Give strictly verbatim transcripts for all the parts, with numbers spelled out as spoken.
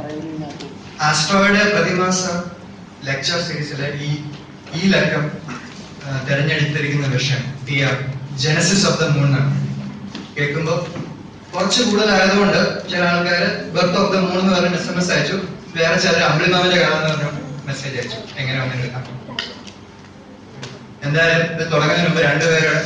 ആസ്ട്രോയുടെ പ്രതിമാസ ലെക്ചർ സീരീസിലെ ഈ ഈ ലക്കം തിരഞ്ഞെടുത്തിരിക്കുന്ന വിഷയം the genesis of the moon ആണ്. കേൾക്കുമ്പോൾ കുറച്ച് കൂടുതലായതുകൊണ്ട് ചില ആൾക്കാർ ബർത്ത് ഓഫ് ദ മൂൺ എന്ന് പറഞ്ഞ എസ് എം എസ് അയച്ചു, വേറെ ചിലർ അമ്പിളിമാവിന്റെ കാണാന്ന് പറഞ്ഞ മെസ്സേജ് അയച്ചു. എങ്ങനെ വന്നിട്ടില്ല. എന്തായാലും ഇത് തുടങ്ങുന്നതിന് മുമ്പ് രണ്ടുപേരുടെ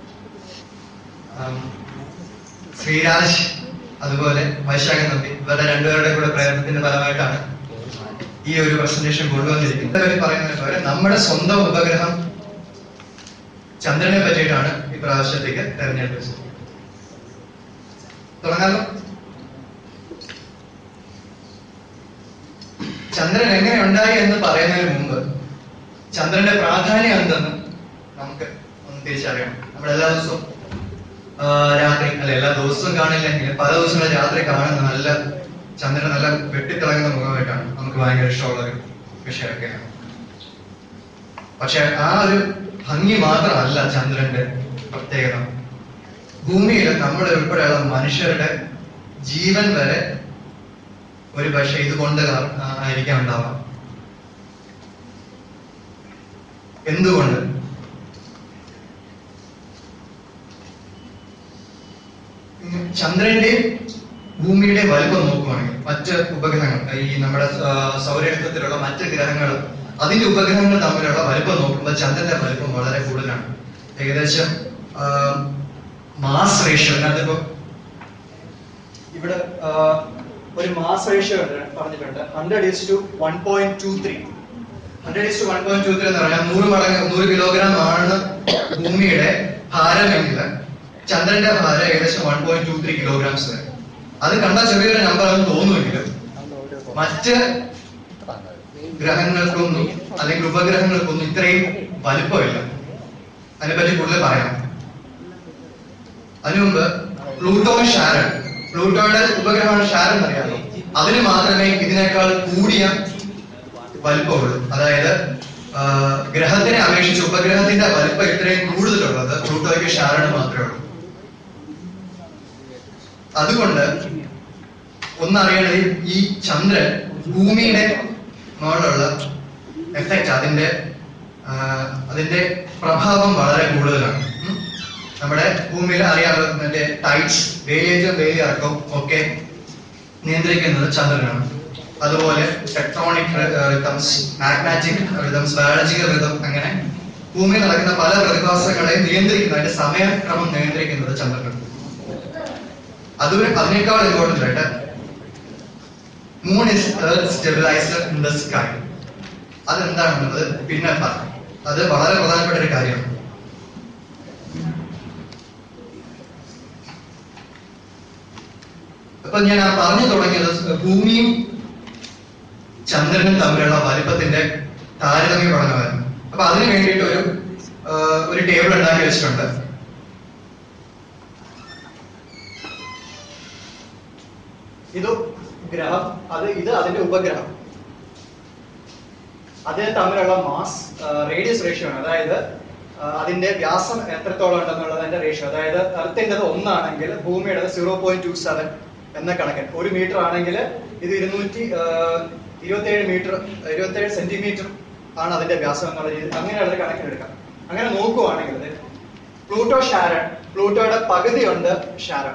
ശ്രീരാജ് അതുപോലെ വൈശാഖൻ നമ്പി ഇവരുടെ രണ്ടുപേരുടെ കൂടെ പ്രയത്നത്തിന്റെ ഫലമായിട്ടാണ് ഈ ഒരു പ്രസന്റേഷൻ കൊണ്ടുവന്നിരിക്കുന്നത്. പറയുന്നതിന് പകരം നമ്മുടെ സ്വന്തം ഉപഗ്രഹം ചന്ദ്രനെ പറ്റിയിട്ടാണ് ഈ പ്രാവശ്യത്തേക്ക് തെരഞ്ഞെടുത്തത്. തുടങ്ങാലോ. ചന്ദ്രൻ എങ്ങനെ ഉണ്ടായി എന്ന് പറയുന്നതിന് മുമ്പ് ചന്ദ്രന്റെ പ്രാധാന്യം എന്തെന്ന് നമുക്ക് ഒന്ന് തിരിച്ചറിയണം. നമ്മൾ എല്ലാ ദിവസവും രാത്രി അല്ല എല്ലാ ദിവസവും കാണില്ലെങ്കിൽ പല ദിവസങ്ങളും രാത്രി കാണുന്ന നല്ല ചന്ദ്രൻ നല്ല വെട്ടിത്തിളങ്ങുന്ന മുഖമായിട്ടാണ് നമുക്ക് ഭയങ്കര ഇഷ്ടമുള്ള ഒരു വിഷയമൊക്കെയാണ്. പക്ഷെ ആ ഒരു ഭംഗി മാത്രമല്ല ചന്ദ്രന്റെ പ്രത്യേകത. ഭൂമിയിൽ നമ്മൾ ഉൾപ്പെടെയുള്ള മനുഷ്യരുടെ ജീവൻ വരെ ഒരു പക്ഷെ ഇതുകൊണ്ട് ആയിരിക്കാം ഉണ്ടാവാം. എന്തുകൊണ്ട്? ചന്ദ്രന്റെയും ഭൂമിയുടെയും വലുപ്പം നോക്കുവാണെങ്കിൽ മറ്റ് ഉപഗ്രഹങ്ങൾ ഈ നമ്മുടെ സൗരയൂഥത്തിലുള്ള മറ്റ് ഗ്രഹങ്ങൾ അതിന്റെ ഉപഗ്രഹങ്ങൾ തമ്മിലുള്ള വലുപ്പം നോക്കുമ്പോൾ ചന്ദ്രന്റെ വലുപ്പം വളരെ കൂടുതലാണ്. ഏകദേശം മാസ് റേഷ്യോ അതിപ്പോ ഇവിടെ ഒരു മാസ് റേഷ്യോ പറഞ്ഞിട്ടുണ്ട്. Hundred is to one point two three hundred is to one point two three എന്ന് പറഞ്ഞാൽ നൂറ് മടങ്ങ് നൂറ് കിലോഗ്രാം ആണ് ഭൂമിയുടെ ഭാരമെങ്കിൽ ചന്ദ്രന്റെ ഭാരം ഏകദേശം one point two three kilograms വരെ. അത് കണ്ടാൽ ചെറിയൊരു നമ്പർ ആണെന്ന് തോന്നുമെങ്കിലും മറ്റ് ഗ്രഹങ്ങൾക്കൊന്നും അല്ലെങ്കിൽ ഉപഗ്രഹങ്ങൾക്കൊന്നും ഇത്രയും വലുപ്പമില്ല. അതിനെപ്പറ്റി കൂടുതൽ പറയാം. അതിനു മുമ്പ് പ്ലൂട്ടോ ഷാരൺ, പ്ലൂട്ടോയുടെ ഉപഗ്രഹമാണ് ഷാരൺ അറിയാമോ? അതിന് മാത്രമേ ഇതിനേക്കാൾ കൂടിയ വലുപ്പമുള്ളൂ. അതായത് ഗ്രഹത്തിനെ അപേക്ഷിച്ച് ഉപഗ്രഹത്തിന്റെ വലുപ്പം ഇത്രയും കൂടുതലുള്ളത് പ്ലൂട്ടോയ്ക്ക് ഷാരണ് മാത്രമേ ഉള്ളൂ. അതുകൊണ്ട് ഒന്നറിയേണ്ടത് ഈ ചന്ദ്രൻ ഭൂമിയുടെ മുകളിലുള്ള എഫക്റ്റ് അതിന്റെ അതിന്റെ പ്രഭാവം വളരെ കൂടുതലാണ്. നമ്മുടെ ഭൂമിയിൽ അറിയാമല്ലോ മറ്റേ ടൈഡ്സ് വേലിയേറ്റവും വേലിയിറക്കവും ഒക്കെ നിയന്ത്രിക്കുന്നത് ചന്ദ്രനാണ്. അതുപോലെ tectonic rhythms, magmatic rhythms, biological rhythm, അങ്ങനെ ഭൂമിയിൽ നടക്കുന്ന പല പ്രതിഭാസങ്ങളെയും നിയന്ത്രിക്കുന്ന അതിന്റെ സമയക്രമം നിയന്ത്രിക്കുന്നത് ചന്ദ്രനാണ്. അത് അതിനേക്കാൾ ഇമ്പോർട്ടന്റ് ആയിട്ട് moon is earth stabiliser in the sky. അതെന്താണെന്നുള്ളത് പിന്നെ പറയാം. അത് വളരെ പ്രധാനപ്പെട്ട ഒരു കാര്യമാണ്. അപ്പൊ ഞാൻ ആ പറഞ്ഞു തുടങ്ങിയത് ഭൂമിയും ചന്ദ്രനും തമ്മിലുള്ള വലിപ്പത്തിന്റെ താരതമ്യ പഠനമായിരുന്നു. അപ്പൊ അതിന് വേണ്ടിയിട്ട് ഒരു ഒരു ടേബിൾ ഉണ്ടാക്കി വെച്ചിട്ടുണ്ട്. ഇത് ഗ്രഹം, അത് ഇത് അതിന്റെ ഉപഗ്രഹം, അതിന് തമ്മിലുള്ള മാസ് റേഡിയസ് റേഷ്യോ ആണ്. അതായത് അതിന്റെ വ്യാസം എത്രത്തോളം ഉണ്ടെന്നുള്ളത് അതിന്റെ റേഷ്യോ. അതായത് എർത്തിൻ്റെത് ഒന്നാണെങ്കിൽ ഭൂമിയുടേത് സീറോ പോയിന്റ് ടു സെവൻ എന്ന കണക്കിന്. ഒരു മീറ്റർ ആണെങ്കിൽ ഇത് ഇരുന്നൂറ്റി ഇരുപത്തി ഏഴ് മീറ്റർ ഇരുപത്തി ഏഴ് സെന്റിമീറ്റർ ആണ് അതിന്റെ വ്യാസം എന്നുള്ള രീതി. അങ്ങനെയുള്ള ഒരു കണക്കിനെടുക്കാം. അങ്ങനെ നോക്കുവാണെങ്കിൽ പ്ലൂട്ടോ ഷാരൺ, പ്ലൂട്ടോയുടെ പകുതിയുണ്ട് ഷാരൺ.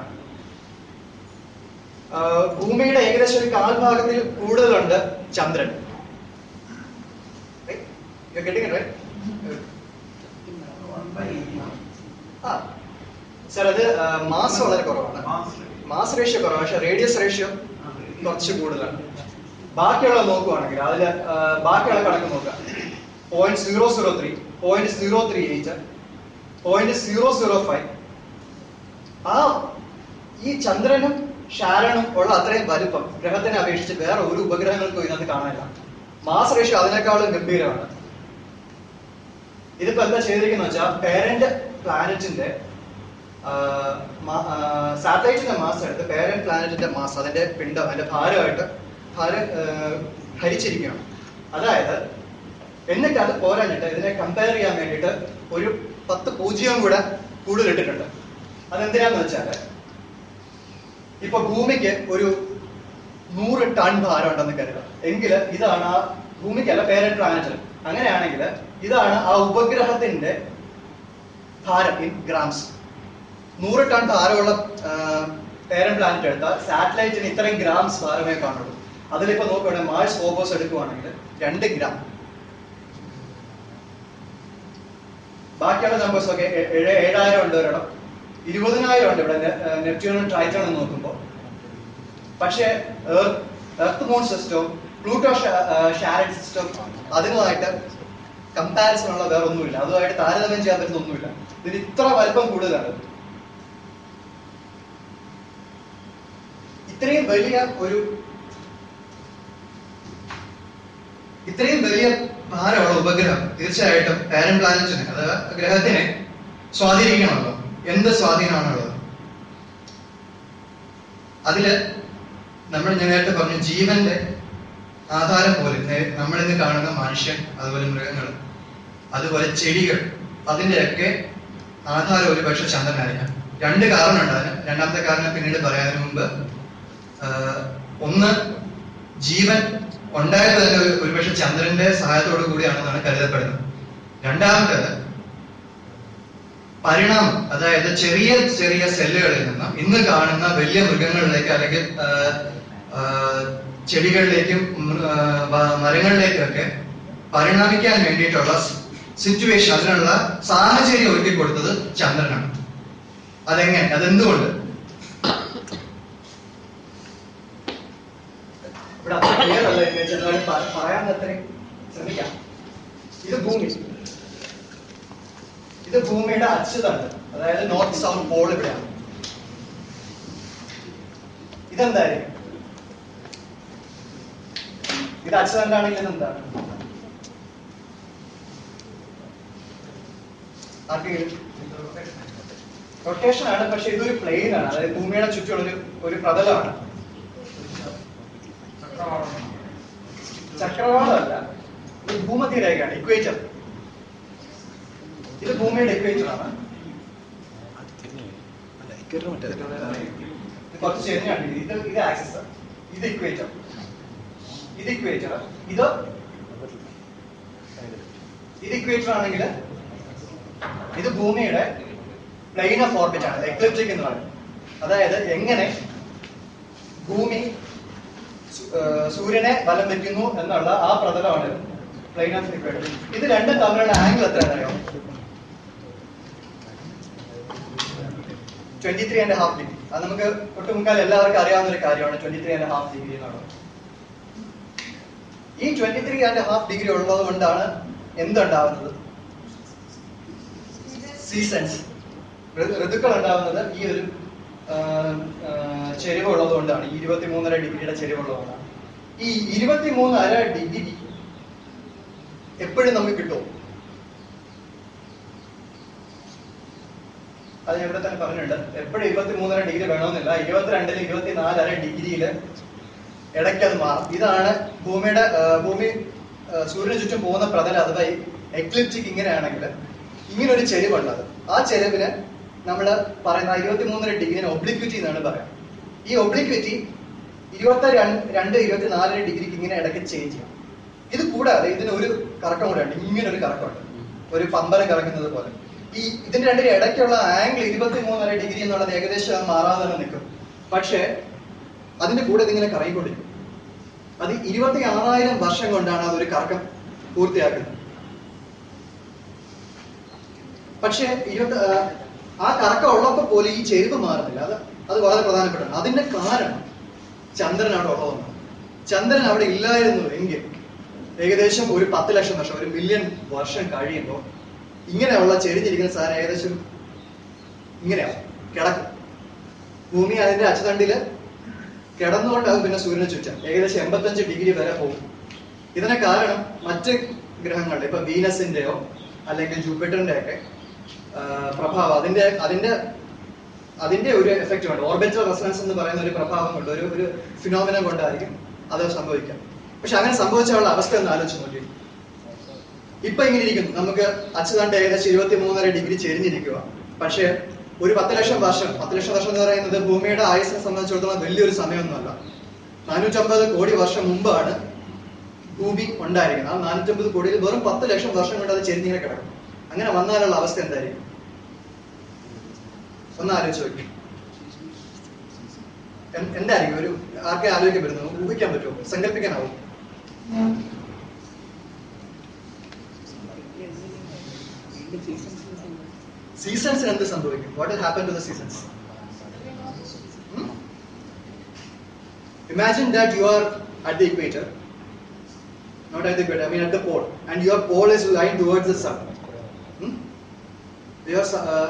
ഭൂമിയുടെ ഏകദേശം ഒരു കാൽഭാഗത്തിൽ കൂടുതലുണ്ട് ചന്ദ്രൻ. സാർ അത് മാസ് വളരെ കുറവാണ്, മാസ് റേഷ്യോ കുറവാണ്, പക്ഷെ റേഡിയസ് റേഷ്യോ കുറച്ച് കൂടുതലാണ്. ബാക്കിയുള്ള നോക്കുവാണെങ്കിൽ അതില് ബാക്കിയുള്ള കണക്ക് നോക്കുക. Point zero zero three point zero three eight point zero zero five ആ ഈ ചന്ദ്രനും ഷാരണും ഉള്ള അത്രയും വലുപ്പം ഗ്രഹത്തിനെ അപേക്ഷിച്ച് വേറെ ഒരു ഉപഗ്രഹങ്ങൾക്കും ഇതിനകത്ത് കാണാനില്ല. മാസ് റേഷ്യോ അതിനേക്കാളും ഗംഭീരമാണ്. ഇതിപ്പോ എന്താ ചെയ്തിരിക്കുന്ന വെച്ചാൽ പേരന്റ് പ്ലാനറ്റിന്റെ സാറ്റലൈറ്റിന്റെ മാസ് എടുത്ത് പേരന്റ് പ്ലാനറ്റിന്റെ മാസ് അതിന്റെ പിണ്ഡം അതിന്റെ ഭാരമായിട്ട് ഭാരം ഹരിച്ചിരിക്കുകയാണ്. അതായത് എന്നിട്ട് അത് പോരാഞ്ഞിട്ട് ഇതിനെ കമ്പയർ ചെയ്യാൻ വേണ്ടിയിട്ട് ഒരു പത്ത് പൂജ്യവും കൂടെ കൂടുതൽ ഇട്ടിട്ടുണ്ട്. അതെന്തിനാന്ന് വെച്ചാല് ഇപ്പൊ ഭൂമിക്ക് ഒരു നൂറ് ടൺ ഭാരം ഉണ്ടെന്ന് കരുതാം. എങ്കിൽ ഇതാണ് ആ ഭൂമിക്കല്ല പേരന്റ് പ്ലാനറ്റിൽ. അങ്ങനെയാണെങ്കിൽ ഇതാണ് ആ ഉപഗ്രഹത്തിന്റെ ഭാരം ഇൻ ഗ്രാംസ്. നൂറ് ടൺ ഭാരമുള്ള പേരന്റ് പ്ലാനറ്റ് എടുത്താൽ സാറ്റലൈറ്റിന് ഇത്രയും ഗ്രാംസ് ഭാരമേ കാണുള്ളൂ. അതിലിപ്പോ നോക്കുകയാണെങ്കിൽ മാർസ് ഫോബോസ് എടുക്കുവാണെങ്കിൽ രണ്ട് ഗ്രാം. ബാക്കിയുള്ള നമ്പേഴ്സ് ഒക്കെ ഏഴായിരം ഉണ്ട് ഒരിടം, ഇരുപതിനായിരം ഉണ്ട് ഇവിടെ നെപ്റ്റ്യൂണും ട്രൈറ്റണും നോക്കുമ്പോൾ. പക്ഷേ എർത്ത് മൂൺ സിസ്റ്റവും പ്ലൂട്ടോ ഷാരറ്റ് സിസ്റ്റം അതുമായിട്ട് കമ്പാരിസൺ ഉള്ള വേറെ ഒന്നുമില്ല, അതുമായിട്ട് താരതമ്യം ചെയ്യാൻ പറ്റുന്ന ഒന്നുമില്ല. ഇതിന് ഇത്ര വലിപ്പം കൂടുതലാണ്. ഇത്രയും വലിയ ഒരു ഇത്രയും വലിയ ഭാരമുള്ള ഉപഗ്രഹം തീർച്ചയായിട്ടും പാരന്റ് പ്ലാനറ്റിനെ അഥവാ ഗ്രഹത്തിനെ സ്വാധീനിക്കണമല്ലോ. എന്ത് സ്വാധീനമാണുള്ളത്? അതില് നമ്മൾ ഞാൻ നേരത്തെ പറഞ്ഞു ജീവന്റെ ആധാരം പോലെ നമ്മളിന്ന് കാണുന്ന മനുഷ്യൻ, അതുപോലെ മൃഗങ്ങൾ, അതുപോലെ ചെടികൾ, അതിന്റെയൊക്കെ ആധാരം ഒരു പക്ഷെ ചന്ദ്രനായിരിക്കാം. രണ്ട് കാരണം ഉണ്ടാകും. രണ്ടാമത്തെ കാരണം പിന്നീട് പറയാതിന് മുമ്പ്, ഒന്ന് ജീവൻ ഉണ്ടായത് തന്നെ ഒരുപക്ഷെ ചന്ദ്രന്റെ സഹായത്തോടു കൂടിയാണെന്നാണ് കരുതപ്പെടുന്നത്. രണ്ടാമത്തേത് പരിണാമം, അതായത് ചെറിയ ചെറിയ സെല്ലുകളിൽ നിന്ന് ഇന്ന് കാണുന്ന വലിയ മൃഗങ്ങളിലേക്ക് അല്ലെങ്കിൽ ചെടികളിലേക്കും മരങ്ങളിലേക്കൊക്കെ പരിണാമിക്കാൻ വേണ്ടിയിട്ടുള്ള സിറ്റുവേഷൻ, അതിനുള്ള സാഹചര്യം ഒരുക്കി കൊടുത്തത് ചന്ദ്രനാണ്. അതെങ്ങനെ, അതെന്തുകൊണ്ട്? ഇവിടെ അത്ര ക്ലിയർ അല്ല ഇമേജ്, എന്നാലും പറയാൻ അത്രയും ശ്രമിക്കാം. ഇത് ഭൂമി, ഇത് ഭൂമിയുടെ അച്ചുതണ്ട്, അതായത് നോർത്ത് സൗത്ത് പോൾ ഇവിടെയാണ്. ഇതെന്തായിരിക്കും? ഇത് അച്ചുതണ്ടാണെങ്കിൽ ഇതെന്താണ്? റൊട്ടേഷൻ ആണ്, പക്ഷെ ഇതൊരു പ്ലെയിൻ ആണ്, അതായത് ഭൂമിയുടെ ചുറ്റുമുള്ള ഒരു ഒരു പ്രതലമാണ്. ചക്രവാളമല്ല, ഇത് ഭൂമധ്യരേഖയാണ്, ഇക്വേറ്റർ. ഇത് ഭൂമിയുടെ ഇക്വേറ്റർ ആണ്. കുറച്ച് ചെരിഞ്ഞാണ്. ഇത് ഇത് ആക്സിസ്, ഇത് ഇക്വേറ്റർ, ഇത് ഇക്വേറ്റർ, ഇത് ഇത് ഇക്വേറ്റർ ആണെങ്കിൽ ഇത് ഭൂമിയുടെ പ്ലെയിൻ ഓഫ് ഓർബിറ്റ് ആണ്, എക്ലിപ്റ്റിക് എന്ന് പറയുന്നത്. അതായത് എങ്ങനെ ഭൂമി സൂര്യനെ വലം വെക്കുന്നു എന്നുള്ള ആ പ്രതലമാണ് പ്ലെയിൻ ഓഫ് ഇക്വേറ്റർ. ഇത് രണ്ടും തമ്മിലുള്ള ആംഗിൾ എത്രയാണ് അറിയാം? Twenty three and half degree. അത് നമുക്ക് ഒട്ടുമുക്കാൽ എല്ലാവർക്കും അറിയാവുന്ന ഒരു കാര്യമാണ്, twenty three and half degree എന്നുള്ളത്. ഈ twenty three and half degree ഉള്ളത് കൊണ്ടാണ് എന്തുണ്ടാവുന്നത്? സീസൺസ്, ഋതുക്കൾ ഉണ്ടാവുന്നത് ഈ ഒരു ചെരിവ് ഉള്ളത് കൊണ്ടാണ്. ഈ ഇരുപത്തി മൂന്നര ഡിഗ്രിയുടെ ചെരിവുള്ളതുകൊണ്ടാണ്. ഈ ഇരുപത്തി മൂന്നര ഡിഗ്രി എപ്പോഴും നമുക്ക് കിട്ടും. അത് ഞാൻ ഇവിടെ തന്നെ പറഞ്ഞിട്ടുണ്ട്. എപ്പോഴും ഇരുപത്തി മൂന്നര ഡിഗ്രി വേണമെന്നില്ല. ഇരുപത്തിരണ്ടില് ഇരുപത്തിനാലര ഡിഗ്രിയില് ഇടയ്ക്ക് അത് മാറും. ഇതാണ് ഭൂമിയുടെ ഭൂമി സൂര്യന് ചുറ്റും പോകുന്ന പ്രതലം, അഥവാ എക്ലിപ്റ്റിക്. ഇങ്ങനെയാണെങ്കിൽ ഇങ്ങനെ ഒരു ചെരിവുള്ളത്, ആ ചെരിവിന് നമ്മൾ പറയുന്ന ഇരുപത്തി മൂന്നര ഡിഗ്രിന് ഒബ്ലിക്വിറ്റി എന്നാണ് പറയാം. ഈ ഒബ്ലിക്വിറ്റി ഇരുപത്തി രണ്ട് ഇരുപത്തിനാലര ഡിഗ്രിക്ക് ഇങ്ങനെ ഇടയ്ക്ക് ചേഞ്ച് ചെയ്യാം. ഇത് കൂടാതെ ഇതിന് ഒരു കറക്കം കൂടെ ഉണ്ട്, ഇങ്ങനെ ഒരു കറക്കമുണ്ട്, ഒരു പമ്പരം കറക്കുന്നത് പോലെ. ഈ ഇതിന്റെ രണ്ടിന് ഇടയ്ക്കുള്ള ആംഗിൾ ഇരുപത്തി മൂന്നര ഡിഗ്രി എന്നുള്ളത് ഏകദേശം മാറാതെ തന്നെ നിൽക്കും. പക്ഷേ അതിന്റെ കൂടെ ഇതിങ്ങനെ കറങ്ങിക്കൊണ്ടിരിക്കും. അത് ഇരുപത്തി ആറായിരം വർഷം കൊണ്ടാണ് അതൊരു കറക്കം പൂർത്തിയാക്കുന്നത്. പക്ഷെ ഇരുപത്തി ആ കറക്കം ഉള്ളപ്പോൾ പോലും ഈ ചെരിവ് മാറുന്നില്ല. അത് അത് വളരെ പ്രധാനപ്പെട്ടാണ്. അതിന്റെ കാരണം ചന്ദ്രൻ അവിടെ ഉള്ളതാണ്. ചന്ദ്രൻ അവിടെ ഇല്ലായിരുന്നു എങ്കിൽ ഏകദേശം ഒരു പത്ത് ലക്ഷം വർഷം, ഒരു മില്യൺ വർഷം കഴിയുമ്പോൾ ഇങ്ങനെയുള്ള ചെരിഞ്ഞിരിക്കുന്ന സാധനം ഏകദേശം ഇങ്ങനെയാവും, കിടക്കും. ഭൂമി അതിന്റെ അച്ചുതണ്ടില് കിടന്നുകൊണ്ടാകും പിന്നെ സൂര്യനെ ചുറ്റാൻ ഏകദേശം എൺപത്തഞ്ച് ഡിഗ്രി വരെ പോകും. ഇതിന് കാരണം മറ്റ് ഗ്രഹങ്ങളുടെ, ഇപ്പൊ വീനസിന്റെയോ അല്ലെങ്കിൽ ജൂപ്പിറ്ററിന്റെ ഒക്കെ പ്രഭാവം, അതിന്റെ അതിന്റെ അതിന്റെ ഒരു എഫക്റ്റ് കൊണ്ട്, ഓർബിറ്റൽ റെസൊണൻസ് എന്ന് പറയുന്ന ഒരു പ്രഭാവം കൊണ്ട്, ഒരു ഒരു ഫിനോമിന കൊണ്ടായിരിക്കും അത് സംഭവിക്കാം. പക്ഷെ അങ്ങനെ സംഭവിച്ചുള്ള അവസ്ഥ ഒന്ന് ആലോചിച്ച് നോക്കി. ഇപ്പൊ ഇങ്ങനെ ഇരിക്കുന്നു, നമുക്ക് അച്ചുതണ്ട് ഏകദേശം ഇരുപത്തി മൂന്നര ഡിഗ്രി ചെരിഞ്ഞിരിക്കുക. പക്ഷെ ഒരു പത്ത് ലക്ഷം വർഷം പത്ത് ലക്ഷം വർഷം എന്ന് പറയുന്നത് ഭൂമിയുടെ ആയുസിനെ സംബന്ധിച്ചിടത്തോളം വലിയൊരു സമയമൊന്നുമല്ല. നാനൂറ്റമ്പത് കോടി വർഷം മുമ്പാണ് ഭൂമി ഉണ്ടായിരിക്കുന്നത്. ആ നാനൂറ്റമ്പത് കോടിയിൽ വെറും പത്ത് ലക്ഷം വർഷം കൊണ്ട് അത് ചെരിഞ്ഞിങ്ങനെ കിടക്കും. അങ്ങനെ വന്നാലുള്ള അവസ്ഥ എന്തായിരിക്കും? ഒന്ന് ആലോചിച്ച് നോക്കി. എന്തായിരിക്കും ഒരു ആർക്കെ ആലോചിക്കാൻ പറ്റുന്നു? ഊഹിക്കാൻ പറ്റുമോ? സങ്കല്പിക്കാനാവും? സീസൺസിന് എന്ത് സംഭവിക്കും? What will happen to the seasons? Imagine that you are at the equator, not at the equator, I mean at the pole, and your pole is lying towards the sun. Hmm? Your uh,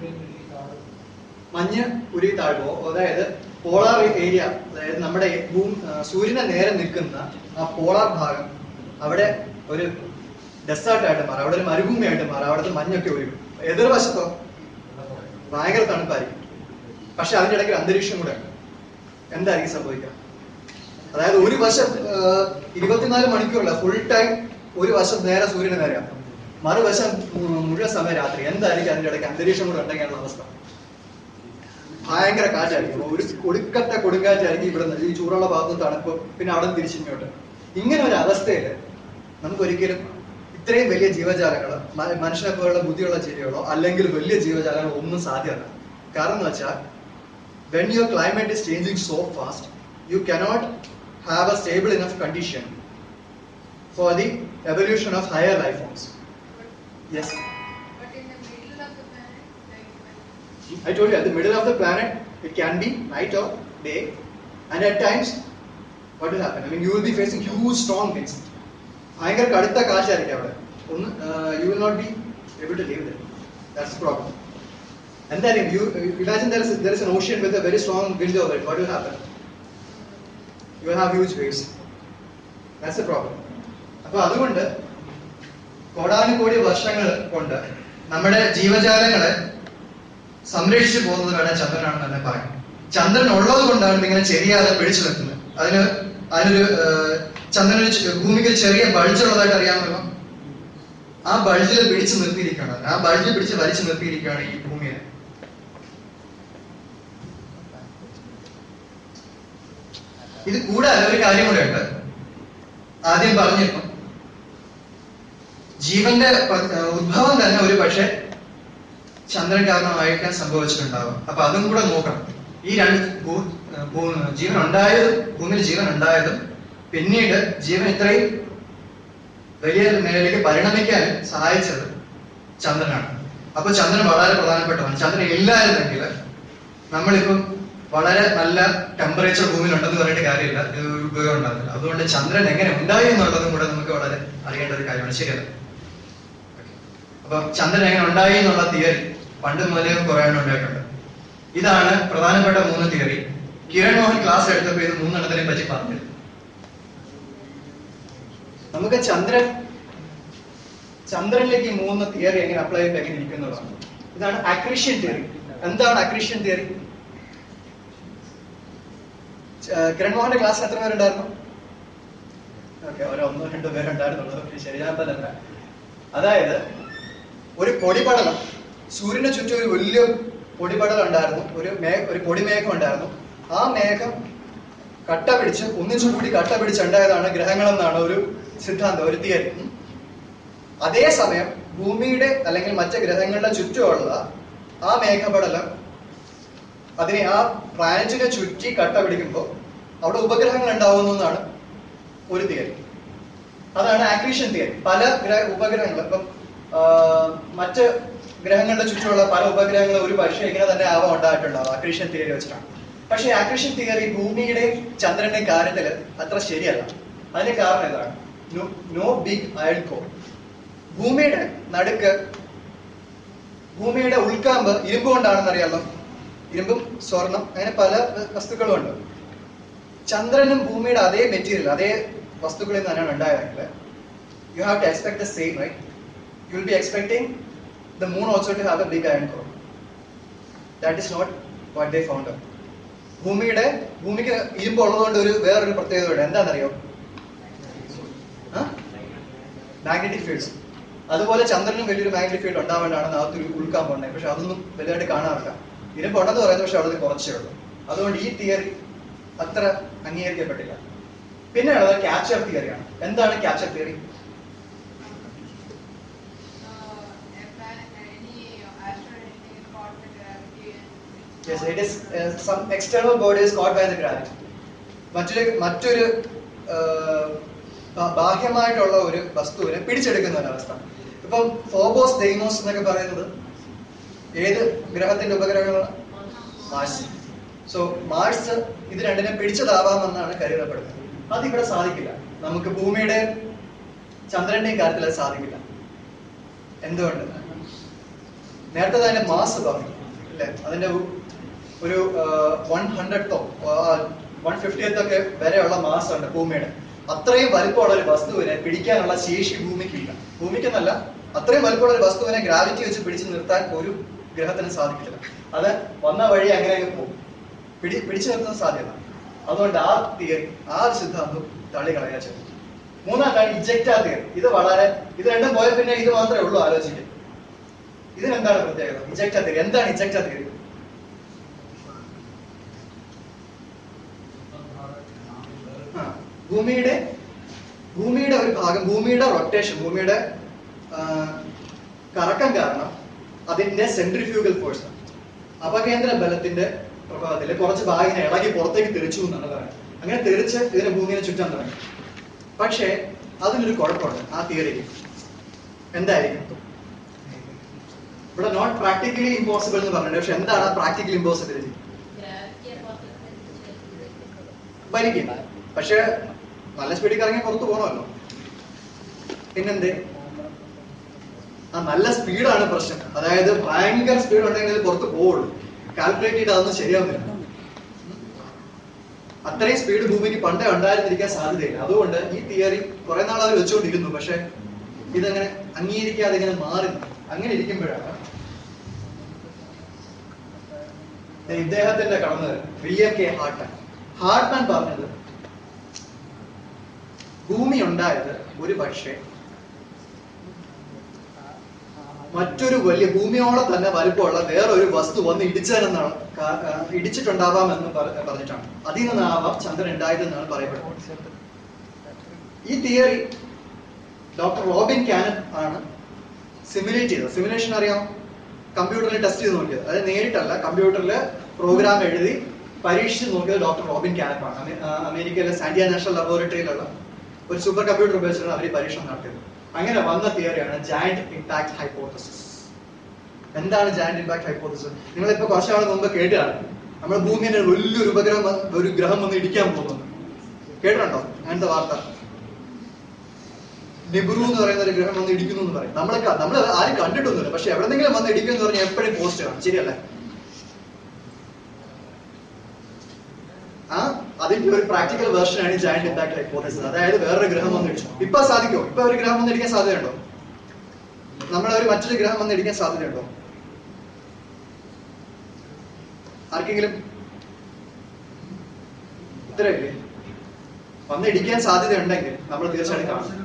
മഞ്ഞ് ഉരുകി താഴ്വോ, അതായത് polar area, അതായത് നമ്മുടെ സൂര്യനെ നേരെ നിൽക്കുന്ന ആ polar ഭാഗം അവിടെ ഒരു ഡെസേർട്ടായിട്ട് മാറും, അവിടെ ഒരു മരുഭൂമിയായിട്ട് മാറും, അവിടുത്തെ മഞ്ഞൊക്കെ ഒഴുകും. എതിർവശത്തോ ഭയങ്കര തണുപ്പായിരിക്കും. പക്ഷെ അതിൻ്റെ ഇടയ്ക്ക് ഒരു അന്തരീക്ഷം കൂടെ എന്തായിരിക്കും സംഭവിക്കുക? അതായത് ഒരു വശം ഇരുപത്തിനാല് മണിക്കൂറല്ല, ഫുൾ ടൈം ഒരു വശം നേരെ സൂര്യന് നേരെയാണ്, മറുവശം മുഴുവൻ സമയം രാത്രി. എന്തായിരിക്കും അതിൻ്റെ ഇടയ്ക്ക് അന്തരീക്ഷം കൂടെ ഉണ്ടെങ്കിലുള്ള അവസ്ഥ? ഭയങ്കര കാറ്റായിരിക്കും, ഒരു കൊടുക്കത്തെ കൊടുങ്കാറ്റായിരിക്കും. ഇവിടെ ഈ ചൂടുള്ള ഭാഗത്തും തണുപ്പ്, പിന്നെ അവിടെ തിരിച്ചിങ്ങോട്ട്. ഇങ്ങനെ ഒരു അവസ്ഥയിൽ നമുക്കൊരിക്കലും ഇത്രയും വലിയ ജീവജാലങ്ങൾ, മനുഷ്യനെ പോലുള്ള ബുദ്ധിയുള്ള ജീവികളോ അല്ലെങ്കിൽ വലിയ ജീവജാലങ്ങളോ ഒന്നും സാധ്യമല്ല. കാരണം എന്ന് വെച്ചാൽ when your climate is changing so fast, you cannot have a stable enough condition for the evolution of higher life forms. Yes? But in the middle of the planet, like I told you, at the middle of the planet, it can be night or day, and at times, what will happen? I mean, you will be facing huge storm winds. ഭയങ്കര കടുത്ത കാറ്റായിരിക്കും അവിടെ. ഒന്ന് you will not be able to live there. That's the problem. And then if you imagine there is there is an ocean with a very strong wind over it, what will happen? You will have huge waves. That's the problem. അപ്പോൾ അതുകൊണ്ട് കോടാനുകോടി വർഷങ്ങൾ കൊണ്ട് നമ്മുടെ ജീവജാലങ്ങളെ സംരക്ഷിച്ചു പോകുന്നത് വേണേൽ ചന്ദ്രനാണെന്ന് തന്നെ പറയാം. ചന്ദ്രൻ ഉള്ളത് കൊണ്ടാണ് ഇങ്ങനെ ചെരിയാതെ പിടിച്ചു നിൽക്കുന്നത്. അതിന് അതിനൊരു ചന്ദ്രന് ഭൂമിക്ക് ചെറിയ ബൾജ് ഉള്ളതായിട്ട് അറിയാമല്ലോ. ആ ബൾജിൽ പിടിച്ചു നിർത്തിയിരിക്കുകയാണ്, ആ ബൾജിൽ പിടിച്ച് വലിച്ചു നിർത്തിയിരിക്കുകയാണ് ഈ ഭൂമിയെ. ഇത് കൂടാതെ ഒരു കാര്യം കൂടെ ഉണ്ട്. ആദ്യം പറഞ്ഞിരുന്നു, ജീവന്റെ ഉദ്ഭവം തന്നെ ഒരു പക്ഷെ ചന്ദ്രൻ കാരണമായിരിക്കാൻ സംഭവിച്ചിട്ടുണ്ടാവും. അപ്പൊ അതും കൂടെ നോക്കണം. ഈ രണ്ട് ജീവൻ ഉണ്ടായതും ഭൂമിയിൽ ജീവൻ ഉണ്ടായതും പിന്നീട് ജീവൻ ഇത്രയും വലിയ നിലയിലേക്ക് പരിണമിക്കാൻ സഹായിച്ചത് ചന്ദ്രനാണ്. അപ്പൊ ചന്ദ്രൻ വളരെ പ്രധാനപ്പെട്ടതാണ്. ചന്ദ്രൻ ഇല്ലായിരുന്നെങ്കിൽ നമ്മളിപ്പം വളരെ നല്ല ടെമ്പറേച്ചർ ഭൂമിയിൽ ഉണ്ടെന്ന് പറഞ്ഞിട്ട് കാര്യമില്ല, ഇത് ഉപയോഗം ഉണ്ടാവില്ല. അതുകൊണ്ട് ചന്ദ്രൻ എങ്ങനെ ഉണ്ടായി എന്നുള്ളതും കൂടെ നമുക്ക് വളരെ അറിയേണ്ട ഒരു കാര്യമാണ്. ശരിയല്ല? അപ്പൊ ചന്ദ്രൻ എങ്ങനെ ഉണ്ടായി എന്നുള്ള തിയറി പണ്ട് മുതലേ കുറെ എണ്ണം ഉണ്ടായിട്ടുണ്ട്. ഇതാണ് പ്രധാനപ്പെട്ട മൂന്ന് തിയറി. കിരൺ മോഹൻ ക്ലാസ് എടുത്തപ്പോൾ ഇത് മൂന്നെണ്ണത്തിനെ പറ്റി പറഞ്ഞത്. നമുക്ക് ചന്ദ്രൻ ചന്ദ്രനിലേക്ക് മൂന്ന് തിയറി എങ്ങനെ അപ്ലൈ ചെയ്തിട്ട് എങ്ങനെ ഇരിക്കുന്നതാണ്. ഇതാണ് അക്രീഷൻ തിയറി. എന്താണ് അക്രീഷൻ തിയറി? കിരൺ മോഹന്റെ ക്ലാസ്സിൽ എത്ര പേരുണ്ടായിരുന്നു? ഓക്കെ, ഒരു ഒന്നോ രണ്ടോ പേരുണ്ടായിരുന്നുള്ളൂ. ശരിയാത്തല്ല. അതായത് ഒരു പൊടിപടലം, സൂര്യനെ ചുറ്റും ഒരു വലിയ പൊടിപടലം ഉണ്ടായിരുന്നു, ഒരു മേ ഒരു പൊടിമേഘം ഉണ്ടായിരുന്നു. ആ മേഘം കട്ട പിടിച്ച് ഒന്നിച്ചുകൂടി കട്ട പിടിച്ചുണ്ടായതാണ് ഗ്രഹങ്ങളെന്നാണ് ഒരു സിദ്ധാന്തം, ഒരു തിയറി. അതേസമയം ഭൂമിയുടെ അല്ലെങ്കിൽ മറ്റ് ഗ്രഹങ്ങളുടെ ചുറ്റുമുള്ള ആ മേഘപടലം അതിനെ ആ പ്ലാനറ്റിനെ ചുറ്റി കട്ട പിടിക്കുമ്പോൾ അവിടെ ഉപഗ്രഹങ്ങൾ ഉണ്ടാവുന്നു എന്നാണ് ഒരു തിയറി. അതാണ് ആക്രീഷൻ തിയറി. പല ഗ്രഹ ഉപഗ്രഹങ്ങൾ ഇപ്പം മറ്റ് ഗ്രഹങ്ങളുടെ ചുറ്റുമുള്ള പല ഉപഗ്രഹങ്ങളും ഒരു പക്ഷേ ഇങ്ങനെ തന്നെ ആവാൻ ഉണ്ടായിട്ടുണ്ടാവും ആക്രീഷൻ തിയറി വെച്ചിട്ടാണ്. പക്ഷേ ആക്രീഷൻ തിയറി ഭൂമിയുടെ ചന്ദ്രന്റെ കാര്യത്തിൽ അത്ര ശരിയല്ല. അതിന്റെ കാരണം എന്താണ്? No big iron core. ഭൂമിയുടെ നടുക്ക്, ഭൂമിയുടെ ഉൾക്കാമ്പ് ഇരുമ്പ് കൊണ്ടാണെന്ന് അറിയാമല്ലോ. ഇരുമ്പും സ്വർണം അങ്ങനെ പല വസ്തുക്കളും ഉണ്ട്. ചന്ദ്രനും ഭൂമിയുടെ അതേ മെറ്റീരിയൽ, അതേ വസ്തുക്കളിൽ നിന്ന് തന്നെയാണ് ഉണ്ടായതെങ്കിൽ you have to expect the same, right? You will be expecting the moon also to have a big iron core. That is not what they found. ഭൂമിയുടെ ഭൂമിക്ക് ഇരുമ്പ് ഉള്ളതുകൊണ്ട് ഒരു വേറൊരു പ്രത്യേകത ഉണ്ട്. എന്താണെന്നറിയോ? Magnetic fields. അതുപോലെ ചന്ദ്രനും വലിയൊരു മാഗ്നറ്റിക് ഫീൽഡ് ഉണ്ടാവേണ്ടതാണ് അകത്തൊരു ഉൾക്കാമ്പ് ഉണ്ടായി. പക്ഷെ അതൊന്നും വലുതായിട്ട് കാണാറില്ല. ഇരുമ്പ് ഉണ്ടെന്ന് പറയുന്നത് പക്ഷെ അവിടെ കുറച്ചേ ഉള്ളൂ. അതുകൊണ്ട് ഈ തിയറി അത്ര അംഗീകരിക്കപ്പെട്ടില്ല. പിന്നെ ഉള്ളത് ക്യാപ്ചർ തിയറിയാണ്. എന്താണ് capture theory? Yes, it is uh, some external body is caught by the gravity. മറ്റൊരു മറ്റൊരു ബാഹ്യമായിട്ടുള്ള ഒരു വസ്തുവിനെ പിടിച്ചെടുക്കുന്ന ഒരവസ്ഥ. ഇപ്പം ഫോബോസ് ഡെയ്മോസ് എന്നൊക്കെ പറയുന്നത് ഏത് ഗ്രഹത്തിന്റെ ഉപഗ്രഹങ്ങളാണ്? മാർസ്. സോ മാർസ് ഇത് രണ്ടിനെ പിടിച്ചതാവാമെന്നാണ് കരുതപ്പെടുന്നത്. അതിവിടെ സാധിക്കില്ല. നമുക്ക് ഭൂമിയുടെ ചന്ദ്രന്റെയും കാര്യത്തിൽ അത് സാധിക്കില്ല. എന്തുകൊണ്ട്? നേരത്തെ തന്നെ മാസ് പറഞ്ഞു അല്ലെ, അതിന്റെ ഒരു വൺ ഹൺഡ്രഡോ വൺ ഫിഫ്റ്റിയത്തൊക്കെ വരെയുള്ള മാസം ഉണ്ട് ഭൂമിയുടെ. അത്രയും വലിപ്പമുള്ള ഒരു വസ്തുവിനെ പിടിക്കാനുള്ള ശേഷി ഭൂമിക്കില്ല. ഭൂമിക്കെന്നല്ല, അത്രയും വലിപ്പമുള്ള ഒരു വസ്തുവിനെ ഗ്രാവിറ്റി വെച്ച് പിടിച്ചു നിർത്താൻ ഒരു ഗ്രഹത്തിന് സാധിക്കില്ല. അത് വന്ന വഴി അങ്ങനെ അങ്ങ് പോകും, പിടി പിടിച്ചു നിർത്താൻ സാധ്യത. അതുകൊണ്ട് ആ തിയറി, ആ ഒരു സിദ്ധാന്തം തള്ളി കളയാ ചെയ്തു. മൂന്നാമതാണ് ഇജക്റ്റാ തിയറി. ഇത് വളരെ ഇത് രണ്ടും പോയ പിന്നെ ഇത് മാത്രമേ ഉള്ളൂ ആലോചിക്കാൻ. ഇതിനെന്താണ് പ്രത്യേകത? Ejecta theory. എന്താണ് ഇജക്റ്റാ തിയറി? ഭൂമിയുടെ ഭൂമിയുടെ ഒരു ഭാഗം, ഭൂമിയുടെ റൊട്ടേഷൻ, ഭൂമിയുടെ കറക്കം കാരണം അതിന്റെ സെൻട്രിഫ്യൂഗൽ ഫോഴ്സ്, അപകേന്ദ്ര ബലത്തിന്റെ പ്രഭാവത്തിൽ കുറച്ച് ഭാഗിനെ ഇളകി പുറത്തേക്ക് തെറിച്ചു എന്നാണ് പറയുന്നത്. അങ്ങനെ തെറിച്ച് ഇതിനെ ഭൂമിയെ ചുറ്റാൻ തുടങ്ങി. പക്ഷേ അതിനൊരു കുഴപ്പമുണ്ട് ആ തിയറിക്ക്. എന്തായിരിക്കും? ഇവിടെ നോട്ട് പ്രാക്ടിക്കലി ഇമ്പോസിബിൾ എന്ന് പറഞ്ഞിട്ടുണ്ട്. പക്ഷെ എന്താണ് പ്രാക്ടിക്കലി ഇമ്പോസിബിലിറ്റി? വലിക്കും. പക്ഷെ നല്ല സ്പീഡിൽ കറങ്ങി പുറത്ത് പോകണമല്ലോ. പിന്നെന്തേ? ആ നല്ല സ്പീഡാണ് പ്രശ്നം. അതായത് ഭയങ്കര സ്പീഡ് ഉണ്ടെങ്കിൽ പുറത്ത് പോവുള്ളൂ. കാൽക്കുലേറ്റ് ചെയ്ത് അതൊന്നും ശരിയാവുന്നില്ല. അത്രയും സ്പീഡ് ഭൂമിക്ക് പണ്ടേ ഉണ്ടായിരുന്നിരിക്കാൻ സാധ്യതയില്ല. അതുകൊണ്ട് ഈ തിയറി കുറെ നാൾ അവർ വെച്ചുകൊണ്ടിരുന്നു. പക്ഷെ ഇതങ്ങനെ അംഗീകരിക്കാതെ ഇങ്ങനെ മാറി. അങ്ങനെ ഇരിക്കുമ്പോഴാണ് ഇദ്ദേഹത്തിന്റെ കടന്നു വില്യം കെ ഹാർട്ട്മാൻ ഹാർട്ട്മാൻ പറഞ്ഞത് ഭൂമി ഉണ്ടായത് ഒരു പക്ഷേ മറ്റൊരു വലിയ ഭൂമിയോളം തന്നെ വലുപ്പമുള്ള വേറൊരു വസ്തു വന്ന് ഇടിച്ചതെന്നാണ്, ഇടിച്ചിട്ടുണ്ടാവാം എന്ന് പറഞ്ഞിട്ടാണ്. അതിൽ നിന്നാവാം ചന്ദ്രൻ ഉണ്ടായതെന്നാണ് പറയപ്പെടുന്നത്. ഈ തിയറി ഡോക്ടർ റോബിൻ കാനറ്റ് ആണ് സിമുലേറ്റ് ചെയ്തത്. സിമുലേഷൻ അറിയാം, കമ്പ്യൂട്ടറിൽ ടെസ്റ്റ് ചെയ്ത് നോക്കിയത്. അതായത് നേരിട്ടല്ല, കമ്പ്യൂട്ടറിൽ പ്രോഗ്രാം എഴുതി പരീക്ഷിച്ച് നോക്കിയത് ഡോക്ടർ റോബിൻ കാനറ്റ് ആണ്. അമേരിക്കയിലെ സാന്റിയ നാഷണൽ ലബോറട്ടറിയിലുള്ള ഒരു സൂപ്പർ കമ്പ്യൂട്ടർ ഉപയോഗിച്ചാണ് അവർ പരീക്ഷണം നടത്തിയത്. അങ്ങനെ വന്ന തിയറിയാണ് ജയന്റ് ഇമ്പാക്ട് ഹൈപ്പോത്തസിസ്. എന്താണ് ജയന്റ് ഇമ്പാക്ട് ഹൈപ്പോത്തസിസ്? നിങ്ങളിപ്പോ കുറച്ചു നാൾ മുമ്പ് കേട്ടാണ് നമ്മുടെ ഭൂമിയുടെ വലിയൊരു ഉപഗ്രഹം, ഒരു ഗ്രഹം വന്ന് ഇടിക്കാൻ പോകുന്നു. കേട്ടിട്ടുണ്ടോ അങ്ങനത്തെ വാർത്ത? നിബ്രു എന്ന് പറയുന്ന ഒരു ഗ്രഹം വന്ന് ഇടിക്കുന്നു എന്ന് പറയും. നമ്മളൊക്കെ നമ്മൾ ആരും കണ്ടിട്ടൊന്നുമില്ല. പക്ഷെ എവിടെന്നെങ്കിലും വന്ന് ഇടിക്കും എന്ന് പറഞ്ഞാൽ എപ്പോഴും പോസ്റ്റ് ആണ്. ശരിയല്ലേ? ആ അതിന്റെ ഒരു പ്രാക്ടിക്കൽ വേർഷൻ ആണ് ജയന്റ് ഇമ്പാക്ട് ഹൈപ്പോത്തസിസ്. അതായത് വേറൊരു ഗ്രഹം വന്ന് ഇടിച്ചു. ഇപ്പൊ സാധിക്കുമോ? ഇപ്പൊ ഒരു ഗ്രഹം വന്ന് ഇടിക്കാൻ സാധ്യതയുണ്ടോ? നമ്മളെ ഒരു മറ്റൊരു ഗ്രഹം വന്ന് ഇടിക്കാൻ സാധ്യതയുണ്ടോ? ആർക്കെങ്കിലും ഉത്തരവില്ലേ? വന്ന് ഇടിക്കാൻ സാധ്യത ഉണ്ടെങ്കിൽ നമ്മൾ തീർച്ചയായിട്ടും കാണും.